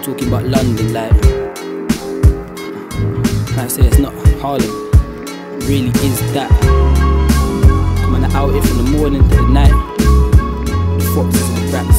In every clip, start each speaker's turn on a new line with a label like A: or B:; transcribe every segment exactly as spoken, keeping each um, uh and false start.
A: talking about London, like, can I say it's not Harlem, it really is that. Come on, out here from the morning to the night, the foxes and the rats.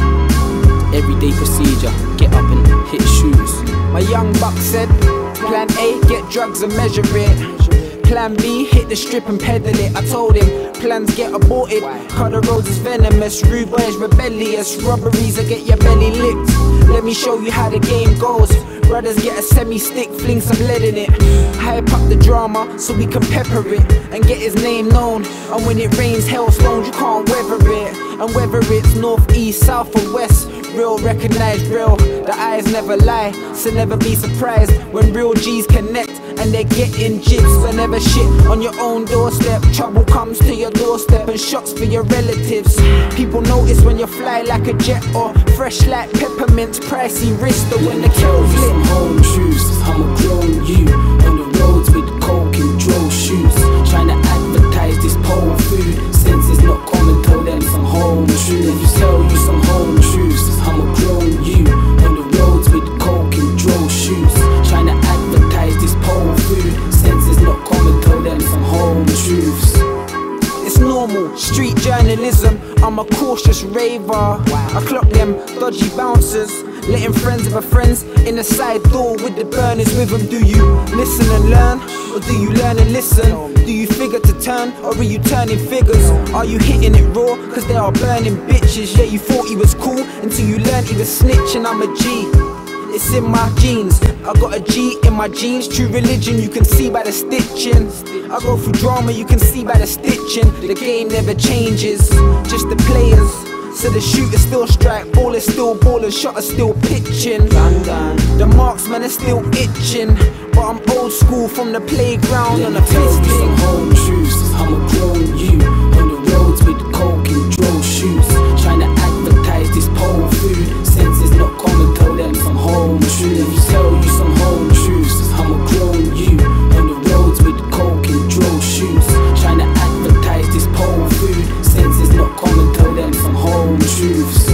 A: Everyday procedure, get up and hit shoes.
B: My young buck said, plan A, get drugs and measure it. Plan B, hit the strip and peddle it. I told him, plans get aborted, cause the roads is venomous, rude boys rebellious, robberies that get your belly licked. Let me show you how the game goes. Brothers get a semi-stick, fling some lead in it. Hype up the drama so we can pepper it and get his name known. And when it rains hailstones, you can't weather it. And whether it's north, east, south or west, real recognize real, the eyes never lie. So never be surprised when real G's connect and they're getting gyps. Whenever shit on your own doorstep, trouble comes to your doorstep and shots for your relatives. People notice when you fly like a jet or fresh like peppermints, pricey wrist or when the kills lit.
A: Some home shoes, I'm a grown you on the roads with coke and drove shoes, trying to advertise this pole food. Since it's not common, tell them some home shoes. If you sell you some home shoes, I'm a grown you on the roads with coke and drove shoes, trying to advertise this pole food. Since it's not common, tell them some home truths.
B: It's normal, street journalism, I'm a cautious raver. I clock them dodgy bouncers, letting friends of a friends in the side door with the burners with them. Do you listen and learn, or do you learn and listen? Do you figure to turn, or are you turning figures? Are you hitting it raw, cause they are burning bitches? Yeah, you thought he was cool, until you learned he was snitching. I'm a G, it's in my genes. I got a G in my jeans. True religion you can see by the stitching. I go through drama you can see by the stitching. The game never changes, just the players. So the shooter still strike, ball is still ballin', shot is still pitching. The marksman is still itching, but I'm old school from the playground on a piston.
A: Some home shoes, I'm a grown you on the roads with coke and drove shoes, trying to advertise this pole food. Since it's not common, tell them some home shoes. If you sell you some home shoes, I'm a grown you on the roads with coke and drove shoes, trying to advertise this pole food. Since it's not common, tell them some home truths.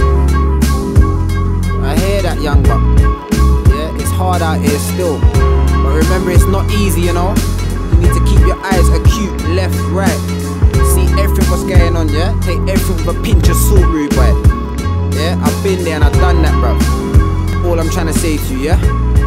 B: I hear that, young buck. Yeah, it's hard out here still, but remember it's not easy, you know. You need to keep your eyes acute, left, right. See everything what's going on, yeah. Take everything with a pinch of salt, rude boy. Yeah, I've been there and I've done that, bruv. All I'm trying to say to you, yeah.